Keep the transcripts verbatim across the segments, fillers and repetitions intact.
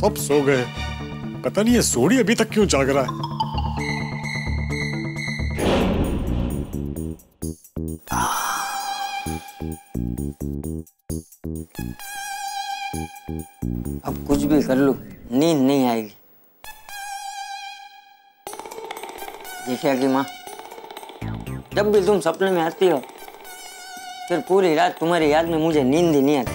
सब सो गए। पता नहीं ये सोड़ी अभी तक क्यों जाग रहा है। अब कुछ भी कर लो, नींद नहीं आएगी। जेठिया की माँ, जब भी तुम सपने में आती हो फिर पूरी रात तुम्हारी याद में मुझे नींद ही नहीं आती।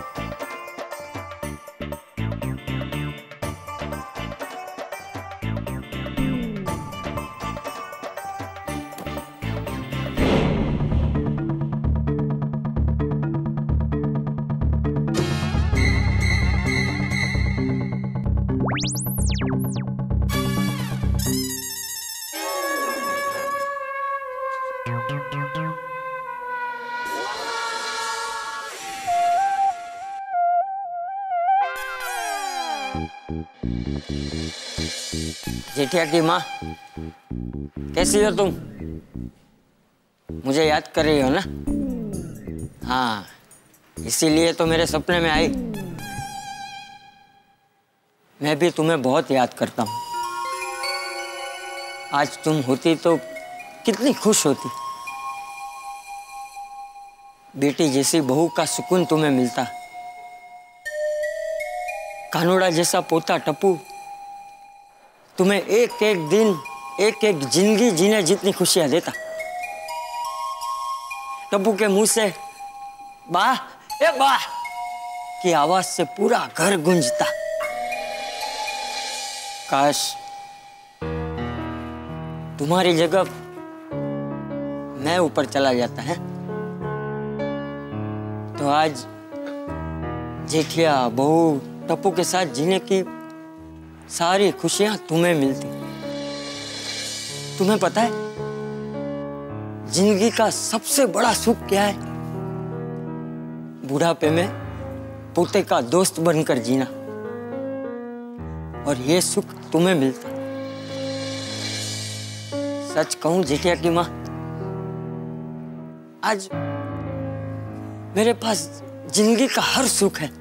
जेठिया की माँ, कैसी हो तुम? मुझे याद कर रही हो ना? हाँ, इसीलिए तो मेरे सपने में आई। मैं भी तुम्हें बहुत याद करता हूँ। आज तुम होती तो कितनी खुश होती। बेटी जैसी बहू का सुकून तुम्हें मिलता। कानूड़ा जैसा पोता टप्पू तुम्हें एक एक दिन, एक एक जिंदगी जीने जितनी खुशियां देता। टप्पू के मुंह से वाह ए वाह की आवाज से पूरा घर गूंजता। काश तुम्हारी जगह मैं ऊपर चला जाता है तो आज जेठिया बहू टप्पू के साथ जीने की सारी खुशियां तुम्हें मिलती। तुम्हें पता है जिंदगी का सबसे बड़ा सुख क्या है? बुढ़ापे में पोते का दोस्त बनकर जीना। और ये सुख तुम्हें मिलता। सच कहूं जेठिया की माँ, आज मेरे पास जिंदगी का हर सुख है।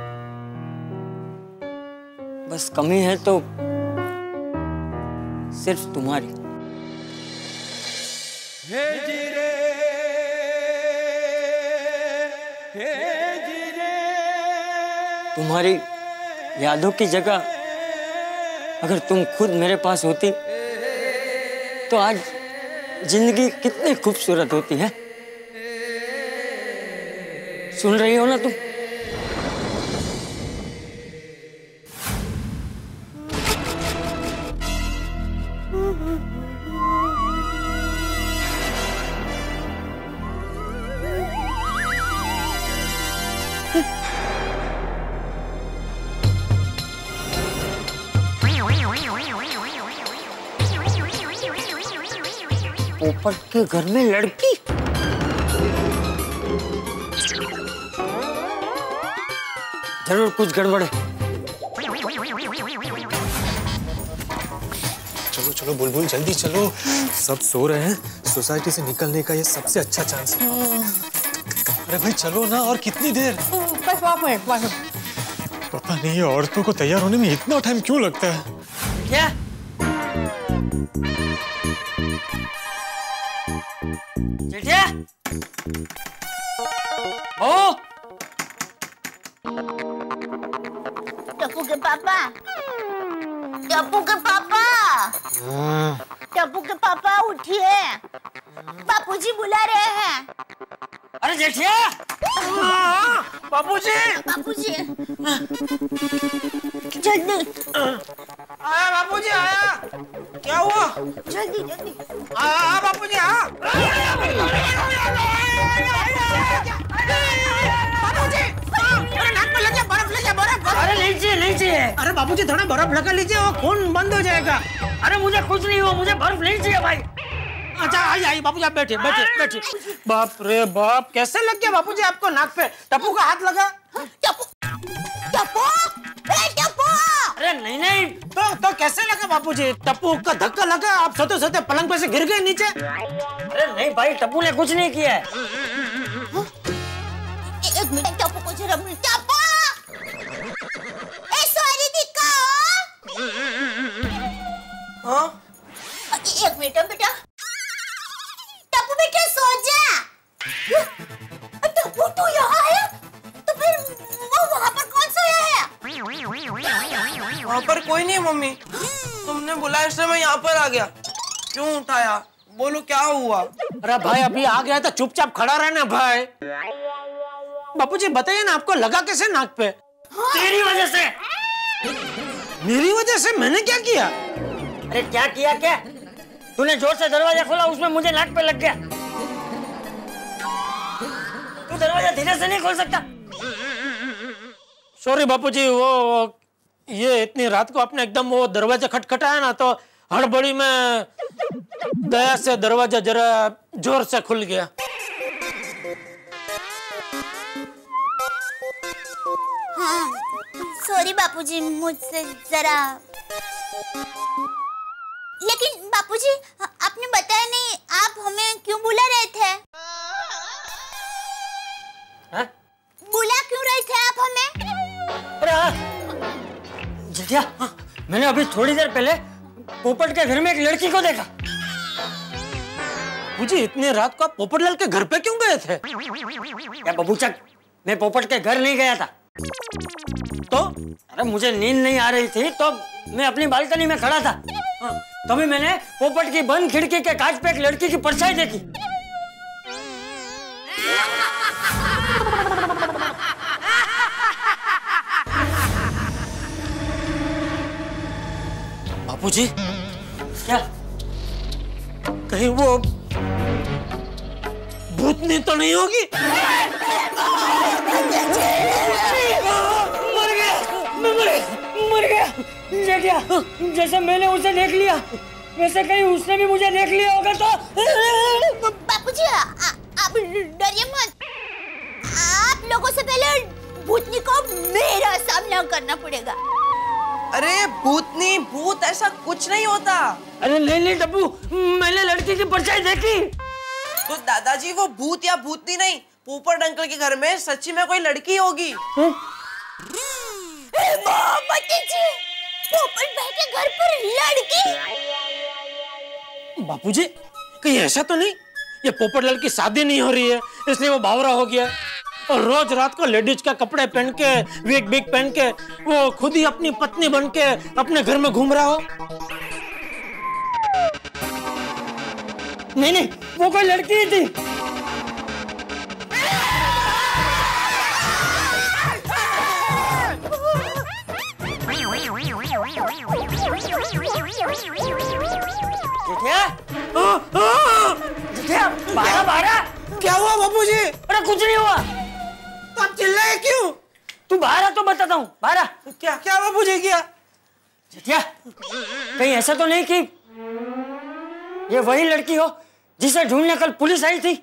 बस कमी है तो सिर्फ तुम्हारी। हे जीरे, हे जीरे। तुम्हारी यादों की जगह अगर तुम खुद मेरे पास होती तो आज जिंदगी कितनी खूबसूरत होती है। सुन रही हो ना तुम? पोपट के घर में लड़की? जरूर कुछ गड़बड़ है। चलो चलो बुलबुल जल्दी चलो, सब सो रहे हैं। सोसाइटी से निकलने का ये सबसे अच्छा चांस है। अरे भाई चलो ना, और कितनी देर? बस पाँच मिनट, पाँच मिनट। पता नहीं औरतों को तैयार होने में इतना टाइम क्यों लगता है? क्या? जेठिया? ओ! टप्पू के पापा, टप्पू के पापा, टप्पू के पापा उठिए, बापूजी बुला रहे हैं। अरे जेठिया! बापूजी, बापूजी, जल्दी आया बापूजी आया। क्या हुआ? जल्दी जल्दी आया बापूजी हाँ। बापूजी अरे नाक में लग गया बर्फ, लग गया बर्फ। अरे नहीं चाहिए, नहीं चाहिए। अरे बापूजी थोड़ा बर्फ लगा लीजिए, वो खून बंद हो जाएगा। अरे मुझे कुछ नहीं हुआ, मुझे बर्फ नहीं चाहिए भाई। अच्छा आइए आइए बापूजी, आप बैठिए बैठिए बैठिए। बाप रे बाप, कैसे लग गया बापूजी आपको नाक पे? टप्पू का हाथ लगा? टप्पू, टप्पू, ए टप्पू। अरे नहीं नहीं, तो तो कैसे लगा बापूजी? टप्पू का धक्का लगा, आप सोते सोते पलंग पे से गिर गए नीचे? अरे नहीं भाई, टप्पू ने कुछ नहीं किया है। एक मिनट, टप्पू को जरा मिल। टप्पू, ए सॉरी दी, वहाँ पर कोई नहीं है मम्मी, तुमने बुलाया इसलिए मैं यहाँ पर आ गया। क्यों उठाया, बोलो क्या हुआ? अरे भाई अभी आ गया तो चुपचाप खड़ा रहना भाई। बापूजी बताइए ना, आपको लगा कैसे नाक पे? तेरी वजह से। मेरी वजह से? मैंने क्या किया? अरे क्या किया क्या? तूने जोर से दरवाजा खोला, उसमें मुझे नाक पे लग गया। तू दरवाजा धीरे से नहीं खोल सकता? सॉरी बापूजी, वो ये इतनी रात को आपने एकदम वो दरवाजा खटखटाया ना, तो हड़बड़ी में दया से दरवाजा जरा जोर से खुल गया। हाँ, सॉरी बापूजी, मुझसे जरा। लेकिन बापूजी आपने बताया नहीं, आप हमें क्यों बुला रहे थे? हा? बुला क्यों रहे थे आप हमें? अरे जितिया, मैंने अभी थोड़ी देर पहले पोपट के घर में एक लड़की को देखा। मुझे इतनी रात को आप पोपटलाल के घर पे क्यों गए थे? क्या बबूचक, मैं पोपट के घर नहीं गया था। तो अरे मुझे नींद नहीं आ रही थी, तो मैं अपनी बालकनी में खड़ा था। तभी मैंने पोपट की बंद खिड़की के कांच पे एक लड़की की परछाई देखी। बापूजी, क्या? कहीं वो भूतनी तो नहीं होगी? मर गया, मैं मर, मर गया। ये क्या? जैसे मैंने उसे देख लिया, वैसे कहीं उसने भी मुझे देख लिया होगा तो। बापूजी आप डरिए मत, आप लोगों से पहले भूतनी को मेरा सामना करना पड़ेगा। अरे भूतनी भूत ऐसा कुछ नहीं होता। अरे नहीं नहीं डब्बू, मैंने लड़की की परछाई देखी। तो दादाजी वो भूत या भूतनी नहीं, पोपट अंकल के घर में सच्ची में कोई लड़की होगी। पोपट भाई के घर पर लड़की? बापूजी कहीं ऐसा तो नहीं ये पोपटलाल की शादी नहीं हो रही है इसलिए वो बावरा हो गया और रोज रात को लेडीज का कपड़े पहन के, विग बिग पहन के वो खुद ही अपनी पत्नी बन के अपने घर में घूम रहा हो? नहीं नहीं, वो कोई लड़की ही थी। जितिया, जितिया, बारह बारह। क्या हुआ बापूजी? अरे कुछ नहीं हुआ। तो आप चिल्लाए क्यों? तू बारह तो बताता हूँ, बारह। क्या क्या बापूजी किया? जितिया, कहीं ऐसा तो नहीं कि ये वही लड़की हो जिसे ढूंढने कल पुलिस आई थी?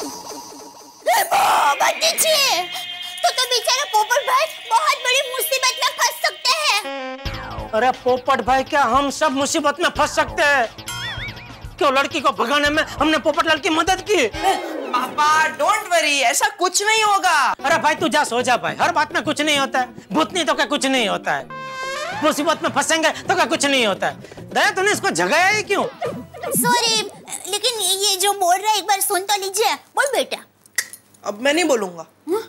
तो तो बेचारा पोपट भाई बहुत बड़ी मुसीबत में फंस सकते हैं। अरे पोपट भाई, क्या हम सब मुसीबत में फंस सकते हैं? क्यों लड़की को भगाने में हमने पोपटलाल की मदद की? पापा डोंट वरी, ऐसा कुछ नहीं होगा। अरे भाई तू जा, सो जा भाई, हर बात में कुछ नहीं होता है। भूतनी तो क्या कुछ नहीं होता है, मुसीबत में फंसेंगे तो क्या कुछ नहीं होता है। दया तूने इसको जगाया ही क्यों? सॉरी, लेकिन ये जो बोल रहा है एक बार सुन तो लीजिए। बोल बेटा। अब मैं नहीं बोलूंगा।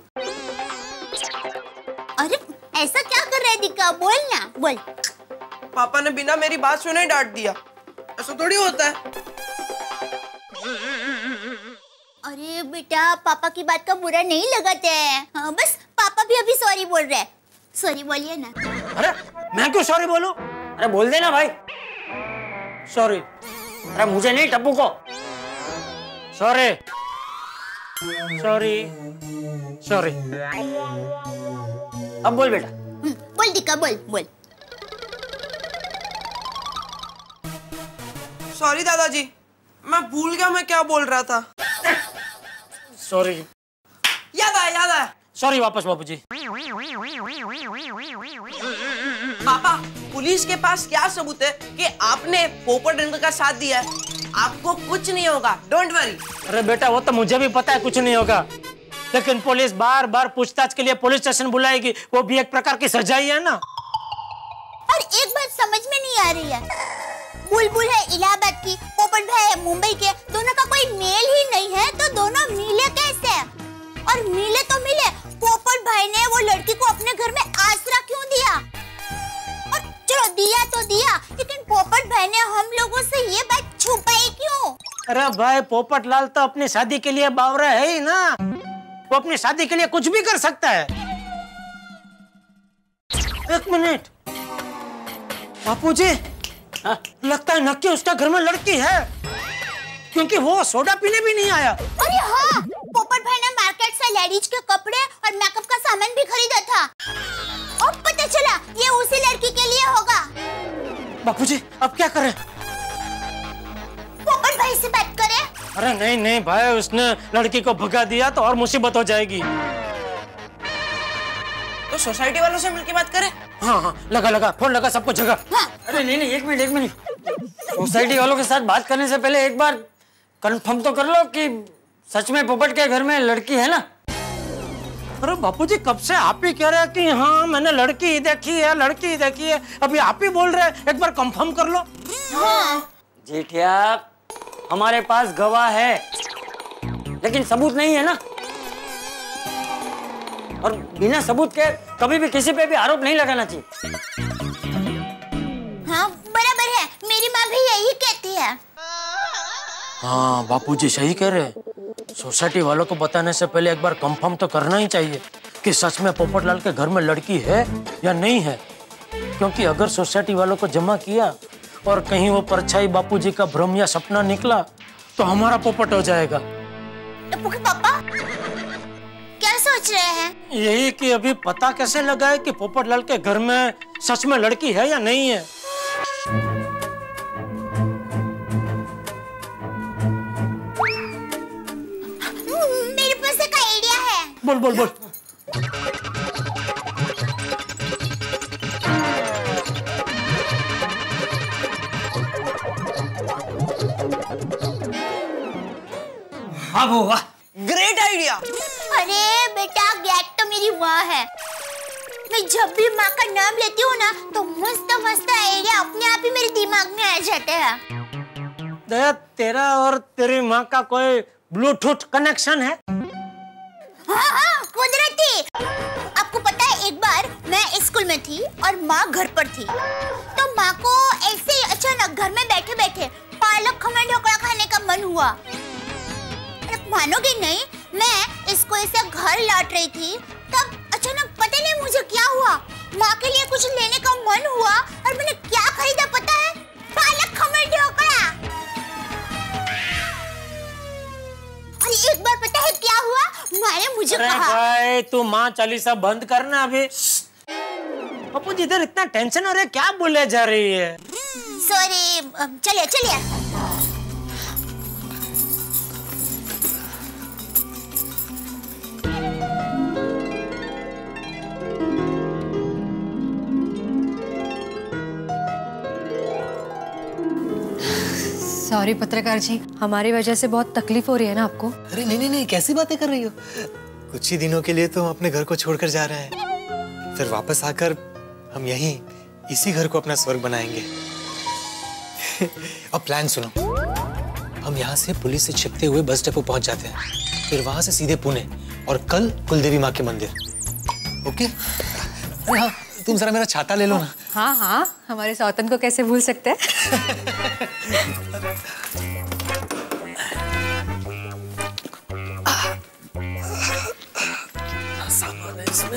अरे ऐसा क्या कर रहा है दिक्का, बोल ना, बोल। पापा ने बिना मेरी बात सुने डांट दिया, ऐसा थोड़ी होता है। अरे बेटा, पापा की बात का बुरा नहीं लगाते हैं। हाँ, बस पापा भी अभी सॉरी बोल रहे हैं। सॉरी बोलिए ना। अरे मैं क्यों सॉरी बोलूं? अरे बोल देना भाई। सॉरी। अरे मुझे नहीं, टप्पू को। Sorry sorry sorry. अब बोल बेटा। बोल दिक्का, बोल बोल। सॉरी दादाजी, मैं भूल गया मैं क्या बोल रहा था। सॉरी। याद आया याद आया। सॉरी वापस बापूजी। पापा, पुलिस के पास क्या सबूत है कि आपने पोपट अंकल का साथ दिया है? आपको कुछ नहीं होगा, डोंट वरी। अरे बेटा वो तो मुझे भी पता है कुछ नहीं होगा, लेकिन पुलिस बार बार पूछताछ के लिए पुलिस स्टेशन बुलाएगी, वो भी एक प्रकार की सजा ही है ना। और एक बात समझ में नहीं आ रही है, बुलबुल है इलाहाबाद की, पोपट भाई है मुंबई के, दोनों का कोई मेल ही नहीं है, तो दोनों मिले कैसे? और मिले तो मिले, पोपट भाई ने वो लड़की को अपने घर में आसरा क्यों दिया? और अरे भाई पोपटलाल तो अपनी शादी के लिए बावरा है ही ना, वो अपनी शादी के लिए कुछ भी कर सकता है। एक मिनट बापूजी, लगता है नक्की उसका घर में लड़की है, क्योंकि वो सोडा पीने भी नहीं आया। अरे हाँ, पोपट भाई ने मार्केट से लेडीज के कपड़े और मेकअप का सामान भी खरीदा था। अब पता चला ये उसी लड़की के लिए होगा। बापूजी अब क्या करें? पोपट भाई से बात करें? अरे नहीं नहीं भाई, उसने लड़की को भगा दिया तो और मुसीबत हो जाएगी। तो सोसाइटी वालों से मिलके बात करें? हाँ हाँ लगा लगा फोन लगा सबको जगह। हाँ। अरे नहीं नहीं एक मिनट एक मिनट, सोसाइटी वालों के साथ बात करने से पहले एक बार कंफर्म तो कर लो कि सच में पोपट के घर में लड़की है ना। अरे बापूजी कब से आप ही कह रहे हैं कि हाँ मैंने लड़की देखी है लड़की देखी है, अभी आप ही बोल रहे हैं, एक बार कंफर्म कर लो। हाँ। जेठिया हमारे पास गवाह है, लेकिन सबूत नहीं है ना, और बिना सबूत के कभी भी किसी पे भी आरोप नहीं लगाना चाहिए। हाँ बराबर है, मेरी माँ भी यही कहती है। हाँ बापूजी सही कह रहे हैं, सोसाइटी वालों को बताने से पहले एक बार कंफर्म तो करना ही चाहिए कि सच में पोपटलाल के घर में लड़की है या नहीं है, क्योंकि अगर सोसाइटी वालों को जमा किया और कहीं वो परछाई बापूजी का भ्रम या सपना निकला तो हमारा पोपट हो जाएगा। पापा क्या सोच रहे हैं? यही कि अभी पता कैसे लगाए कि पोपटलाल के घर में सच में लड़की है या नहीं है। मेरे पास एक आइडिया है। बोल बोल बोल। हाँ वो वाह, ग्रेट आइडिया। अरे बेटा गैट तो मेरी वाह है, मैं जब भी माँ का नाम लेती हूँ ना तो मस्त मस्त आइडिया अपने आप ही मेरे दिमाग में आ जाते हैं। दया तेरा और तेरी माँ का कोई ब्लूटूथ कनेक्शन है? हाँ हाँ कुदरती। आपको पता है एक बार मैं स्कूल में थी और माँ घर पर थी, तो माँ को ऐसे ही अचानक घर में बैठे बैठे पालक खमन ढोकला खाने का मन हुआ। मानोगे नहीं, मैं स्कूल से घर लौट रही थी, तब अचानक पता नहीं मुझे क्या हुआ, माँ के लिए कुछ लेने का मन हुआ और मैंने क्या खरीदा पता है? पालक खमन ढोकला। और एक बार पता है क्या हुआ, माँ ने मुझे अरे कहा, भाई तू माँ चालीसा बंद करना अभी। पप्पू जिधर इतना टेंशन हो रहा है, क्या बोले जा रही है? सॉरी, चलिए चलिए। सॉरी पत्रकार जी, हमारी वजह से बहुत तकलीफ हो रही है ना आपको? अरे नहीं नहीं नहीं, कैसी बातें कर रही हो? कुछ ही दिनों के लिए तो हम अपने घर को छोड़कर जा रहे हैं, फिर वापस आकर हम यहीं इसी घर को अपना स्वर्ग बनाएंगे। अब प्लान सुनो, हम यहाँ से पुलिस से छिपते हुए बस डिपो पहुंच जाते हैं, फिर वहां से सीधे पुणे और कल कुलदेवी माँ के मंदिर। ओके? अरे हाँ, तुम जरा मेरा छाता ले लो ना। हाँ हाँ, हमारे सौतन को कैसे भूल सकते हैं। सामान है इसमें।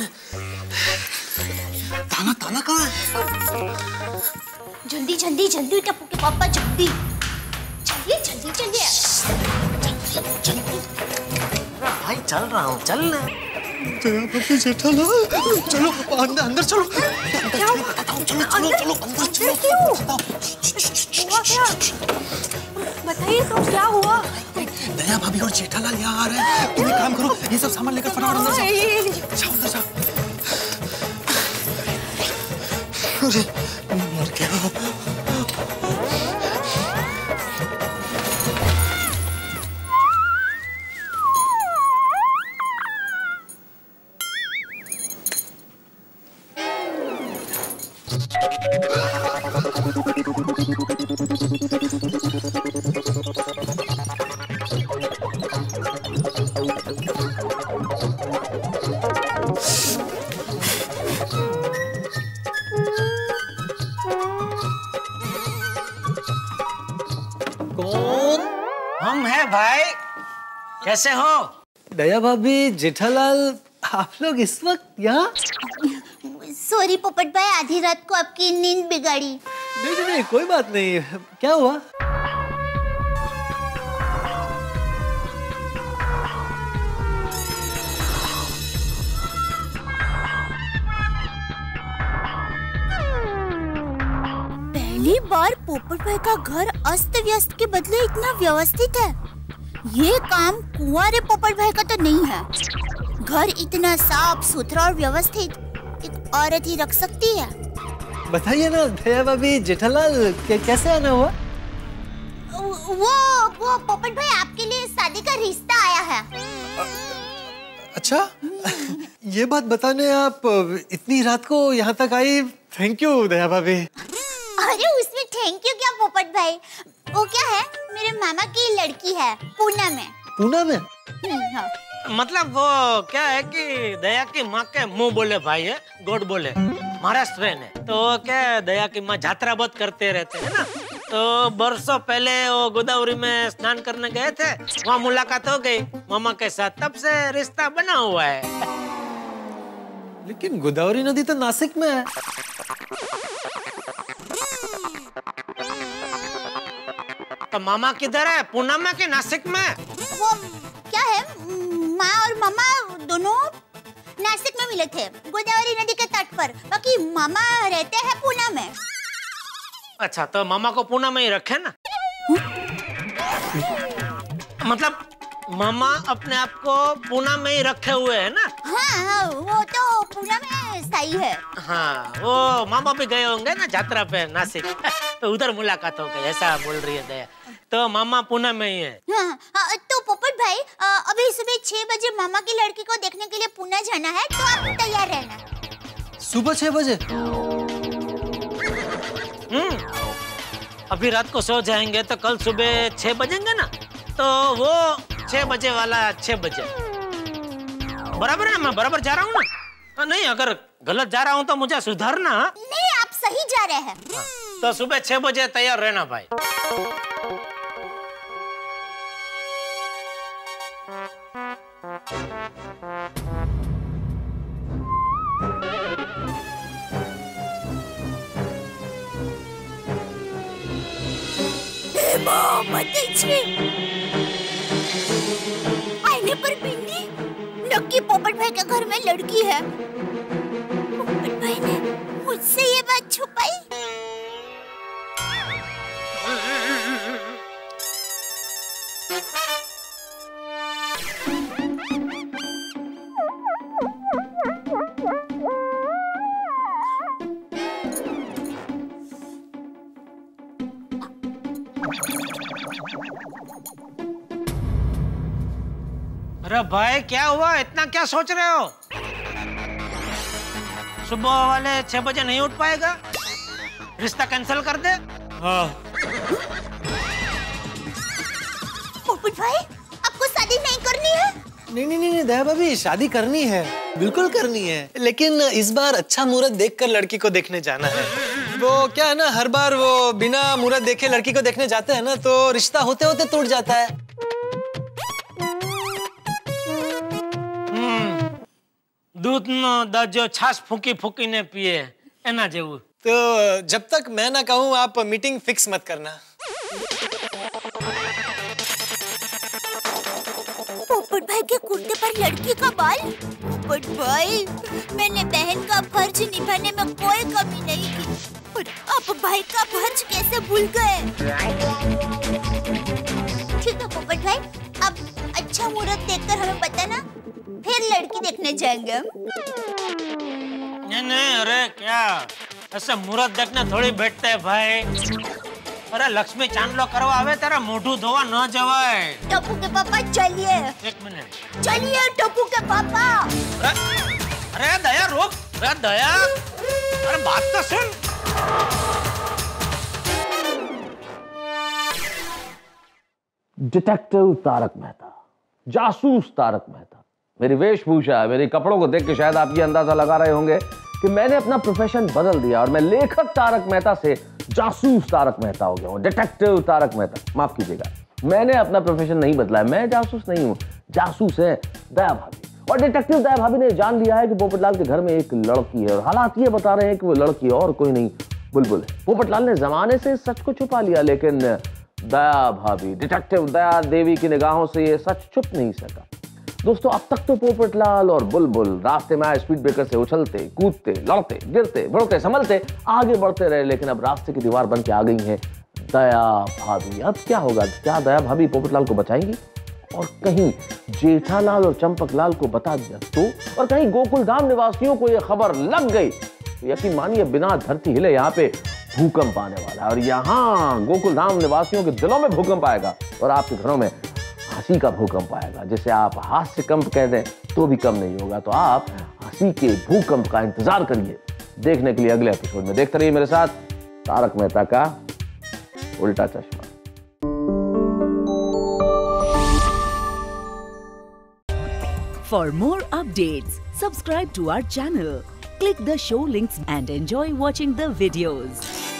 ताला ताला कहाँ है? जल्दी जल्दी जल्दी टप्पू के पापा जल्दी चलिए जल्दी चलिए। भाई चल रहा हूँ, चल ना। जेठालाल, चलो अंदर अंदर चलो। क्या बताओ, चलो चलो चलो अंदर चलो। हुआ क्या? बताइए तो क्या हुआ? दया भाभी और जेठालाल यहाँ आ रहे हैं। तुम एक काम करो, ये सब सामान लेकर फटाफट अंदर जाओ। जाओ अंदर जाओ। अरे मर गया। हम कैसे हो? दया भाभी, जेठालाल, आप लोग इस वक्त यहाँ? सॉरी पोपट भाई, आधी रात को आपकी नींद बिगाड़ी। नहीं नहीं नहीं, कोई बात नहीं। क्या हुआ? पहली बार पोपट भाई का घर अस्त व्यस्त के बदले इतना व्यवस्थित है। ये काम कुंवारे पोपट भाई का तो नहीं है। घर इतना साफ सुथरा और व्यवस्थित एक औरत ही रख सकती है। बताइए ना दया भाभी, जेठालाल, कैसे आना हुआ? वो वो पोपट भाई आपके लिए शादी का रिश्ता आया है। अच्छा, ये बात बताने आप इतनी रात को यहाँ तक आई। थैंक यू दया भाभी। अरे उसमें थैंक यू क्या पोपट भाई, वो क्या है, मेरे मामा की लड़की है पूना में। पूना में? हाँ। मतलब वो क्या है कि दया की माँ के मुंह बोले भाई है, गोड बोले महाराष्ट्र है। तो क्या दया की माँ यात्रा बहुत करते रहते हैं ना, तो बरसों पहले वो गोदावरी में स्नान करने गए थे, वहाँ मुलाकात हो गई मामा के साथ, तब से रिश्ता बना हुआ है। लेकिन गोदावरी नदी तो नासिक में है। तो मामा किधर है, पूना में कि नासिक में? वो क्या है, माँ और मामा दोनों नासिक में मिले थे गोदावरी नदी के तट पर, बाकी मामा रहते हैं पूना में। अच्छा, तो मामा को पूना में ही रखे ना। मतलब मामा अपने आप को पूना में ही रखे हुए है ना? हाँ, हाँ, वो तो पूना में स्थायी है। हाँ, वो मामा भी गए होंगे ना यात्रा पे नासिक, तो उधर मुलाकात हो गई, ऐसा बोल रही है दया। तो मामा पुणे में ही है। हाँ, हाँ, तो पोपट भाई अभी सुबह छह बजे मामा की लड़की को देखने के लिए पुणे जाना है, तो आप तैयार रहना। सुबह छह बजे? हम्म, अभी रात को सो जाएंगे तो कल सुबह छह बजेंगे ना, तो वो छह बजे वाला छह बजे बराबर है। मैं बराबर जा रहा हूँ ना? नहीं, अगर गलत जा रहा हूँ तो मुझे सुधारना। नहीं, आप सही जा रहे हैं। तो सुबह छह बजे तैयार रहना भाई। आईने पर बिंदी, नक्की पोपट भाई के घर में लड़की है। पोपट भाई ने मुझसे ये बात छुपाई। अरे भाई, क्या हुआ? इतना क्या सोच रहे हो? सुबह वाले छह बजे नहीं उठ पाएगा? रिश्ता कैंसिल कर दे। हाँ। पोपट भाई, आपको शादी नहीं करनी है? नहीं नहीं नहीं दया भाभी, शादी करनी है, बिल्कुल करनी है, लेकिन इस बार अच्छा मुहूर्त देखकर लड़की को देखने जाना है। वो क्या है ना, हर बार वो बिना मुहूर्त देखे लड़की को देखने जाते हैं ना, तो रिश्ता होते होते टूट जाता है। दूध नो दजो छाछ फूकी फूकी ने पिए एना जेवू। तो जब तक मैं ना कहूँ आप मीटिंग फिक्स मत करना। पोपट भाई के कुर्ते पर लड़की का बाल। पोपट भाई, मैंने बहन का फर्ज निभाने में कोई कमी नहीं की, और आप भाई का फर्ज कैसे भूल गए? ठीक है पोपट भाई, अब अच्छा मुहूर्त देखकर हमें बताना, फिर लड़की देखने जाएंगे हम। नहीं नहीं, अरे क्या ऐसे मुहूर्त देखने थोड़ी बैठते है भाई। अरे लक्ष्मी चांदलो करवा आवे तेरा मोढू धोवा न जवाय। टप्पू के पापा चलिए। एक मिनट, चलिए टप्पू के पापा। अरे, अरे दया रुक, अरे दया, अरे बात तो सुन। डिटेक्टिव तारक मेहता, जासूस तारक मेहता। मेरी वेशभूषा, मेरे कपड़ों को देख के शायद आप ये अंदाजा लगा रहे होंगे कि मैंने अपना प्रोफेशन बदल दिया और मैं लेखक तारक मेहता से जासूस तारक मेहता हो गया हूँ, डिटेक्टिव तारक मेहता। माफ कीजिएगा, मैंने अपना प्रोफेशन नहीं बदला है, मैं जासूस नहीं हूँ। जासूस है दया भाभी। और डिटेक्टिव दया भाभी ने जान लिया है कि पोपटलाल के घर में एक लड़की है और हालात ये बता रहे हैं कि वो लड़की और कोई नहीं बुलबुल है। पोपटलाल ने जमाने से सच को छुपा लिया, लेकिन दया भाभी, डिटेक्टिव दया देवी की निगाहों से ये सच छुप नहीं सका। दोस्तों, अब तक तो पोपटलाल और बुलबुल रास्ते में आए स्पीड ब्रेकर से उछलते, कूदते, लड़ते, गिरते, बढ़ते, संभलते आगे बढ़ते रहे, लेकिन अब रास्ते की दीवार बन के आ गई है दया भाभी। अब क्या होगा? क्या दया भाभी पोपटलाल को बचाएंगी? और कहीं जेठालाल और चंपकलाल को बता दिया तो? और कहीं गोकुल धाम निवासियों को यह खबर लग गई तो यकीन मानिए बिना धरती हिले यहाँ पे भूकंप आने वाला है। और यहाँ गोकुल धाम निवासियों के दिलों में भूकंप आएगा और आपके घरों में हंसी का भूकंप आएगा। जिसे आप हास्य कंप कह दें तो भी कम नहीं होगा। तो आप हंसी के भूकंप का इंतजार करिए देखने के लिए अगले एपिसोड में। देखते रहिए मेरे साथ तारक मेहता का उल्टा चश्मा। For more updates, subscribe to our channel, click the show links and enjoy watching the videos.